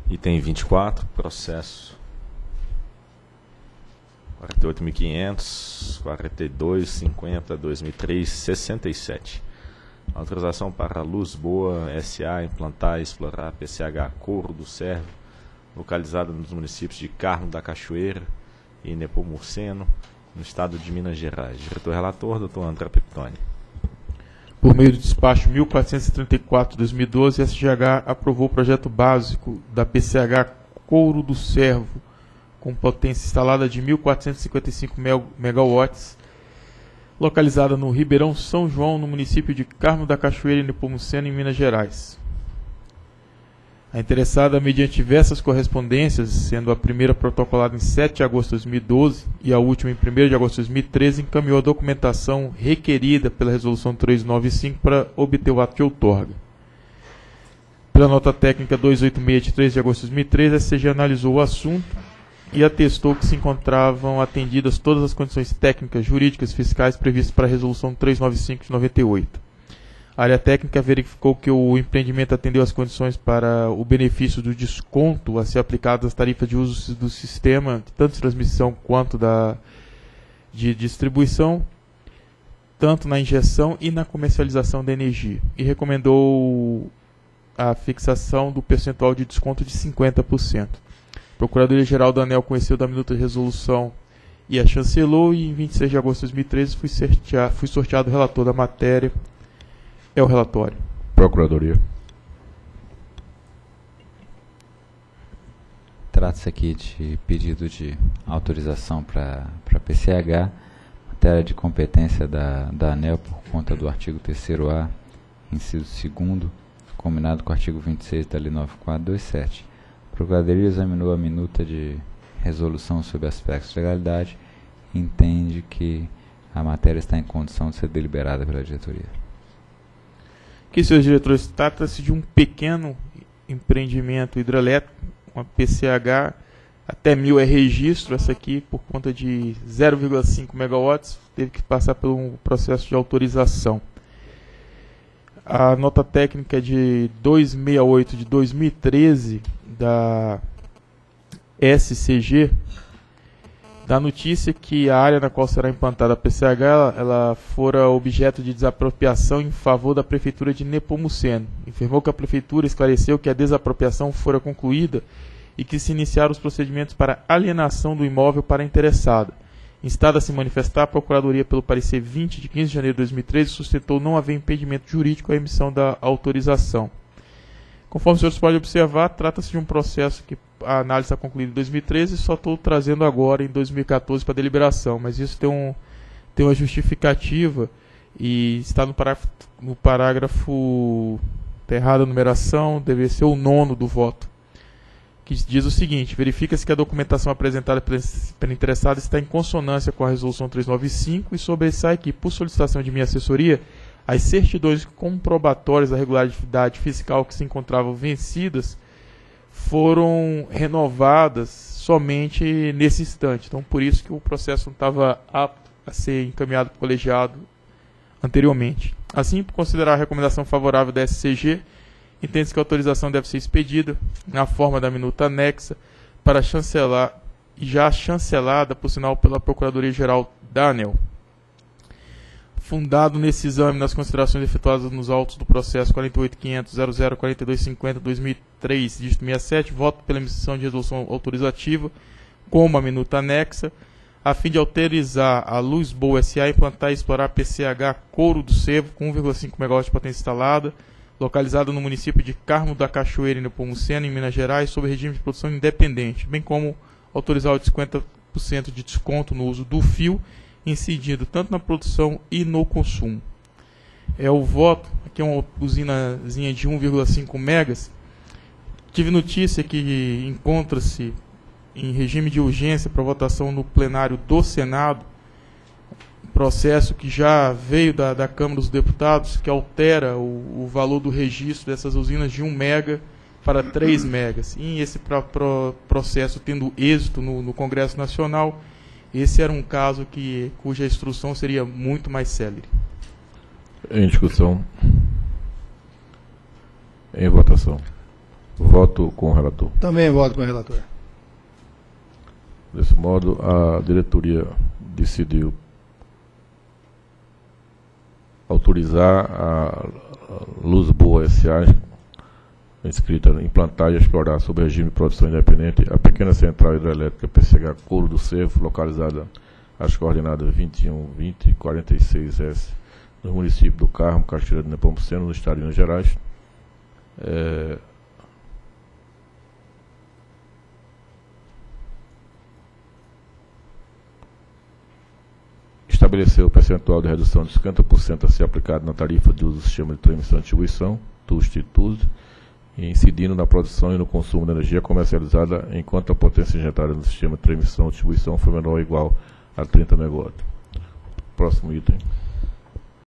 Item 24, processo 48.500, 42.50/2003, 67. Autorização para a Luz Boa S.A. implantar e explorar PCH Couro do Servo, localizada nos municípios de Carmo da Cachoeira e Nepomuceno, no estado de Minas Gerais. Diretor-relator, Dr. André Peptoni. Por meio do despacho 1434/2012, a SGH aprovou o projeto básico da PCH Couro do Servo, com potência instalada de 1.455 MW, localizada no Ribeirão São João, no município de Carmo da Cachoeira e Nepomuceno, em Minas Gerais. A interessada, mediante diversas correspondências, sendo a primeira protocolada em 7 de agosto de 2012 e a última em 1º de agosto de 2013, encaminhou a documentação requerida pela Resolução 395 para obter o ato de outorga. Pela nota técnica 286 de 3 de agosto de 2013, a SCG analisou o assunto e atestou que se encontravam atendidas todas as condições técnicas, jurídicas e fiscais previstas para a Resolução 395 de 98. A área técnica verificou que o empreendimento atendeu às condições para o benefício do desconto a ser aplicado às tarifas de uso do sistema, tanto de transmissão quanto de distribuição, tanto na injeção e na comercialização da energia, e recomendou a fixação do percentual de desconto de 50%. A Procuradoria-Geral da ANEEL conheceu da minuta de resolução e a chancelou, e em 26 de agosto de 2013 fui sorteado o relator da matéria. É o relatório. Procuradoria. Trata-se aqui de pedido de autorização para PCH, matéria de competência da ANEEL por conta do artigo 3º-A, inciso 2º, combinado com o artigo 26 da Lei 9427. A Procuradoria examinou a minuta de resolução sobre aspectos de legalidade e entende que a matéria está em condição de ser deliberada pela diretoria. Aqui, senhores diretores, trata-se de um pequeno empreendimento hidrelétrico, uma PCH, até 1000 é registro, essa aqui por conta de 0,5 MW, teve que passar por um processo de autorização. A nota técnica de 268 de 2013 da SCG da notícia que a área na qual será implantada a PCH ela fora objeto de desapropriação em favor da Prefeitura de Nepomuceno. Informou que a Prefeitura esclareceu que a desapropriação fora concluída e que se iniciaram os procedimentos para alienação do imóvel para a interessada. Instada a se manifestar, a Procuradoria, pelo parecer 20 de 15 de janeiro de 2013, sustentou não haver impedimento jurídico à emissão da autorização. Conforme os senhores podem observar, trata-se de um processo que a análise está concluída em 2013 e só estou trazendo agora em 2014 para deliberação, mas isso tem uma justificativa e está no parágrafo está errada a numeração, deve ser o 9º do voto, que diz o seguinte: verifica-se que a documentação apresentada pela interessada está em consonância com a Resolução 395 e sobressai que, por solicitação de minha assessoria, as certidões comprobatórias da regularidade fiscal que se encontravam vencidas foram renovadas somente nesse instante. Então, por isso que o processo não estava apto a ser encaminhado para o colegiado anteriormente. Assim, por considerar a recomendação favorável da SCG, entende-se que a autorização deve ser expedida na forma da minuta anexa para chancelar, já chancelada, por sinal, pela Procuradoria-Geral da ANEEL. Fundado nesse exame nas considerações efetuadas nos autos do processo 48.500.004250/2003, dígito 67, voto pela emissão de resolução autorizativa com uma minuta anexa, a fim de autorizar a Luz Boa S.A. implantar e explorar a PCH Couro do Servo com 1,5 MW de potência instalada, localizada no município de Carmo da Cachoeira e Nepomuceno, em Minas Gerais, sob regime de produção independente, bem como autorizar o 50% de desconto no uso do fio, incidindo tanto na produção e no consumo. É o voto, aqui é uma usinazinha de 1,5 megas. Tive notícia que encontra-se em regime de urgência para votação no plenário do Senado, um processo que já veio da Câmara dos Deputados, que altera o valor do registro dessas usinas de 1 mega para 3 megas. E esse processo tendo êxito no Congresso Nacional, esse era um caso cuja instrução seria muito mais célere. Em discussão. Em votação. Voto com o relator. Também voto com o relator. Desse modo, a diretoria decidiu autorizar a Luz Boa S.A., inscrita, implantar e explorar sob regime de produção independente a pequena central hidrelétrica PCH Couro do Cervo, localizada às coordenadas 21, 20 e 46S, no município do Carmo, Cachoeira de Nepomuceno, no estado de Minas Gerais. Estabeleceu o percentual de redução de 50% a ser aplicado na tarifa de uso do sistema de transmissão e distribuição, TUST e TUSD, incidindo na produção e no consumo de energia comercializada enquanto a potência injetada no sistema de transmissão e distribuição for menor ou igual a 30 MW. Próximo item.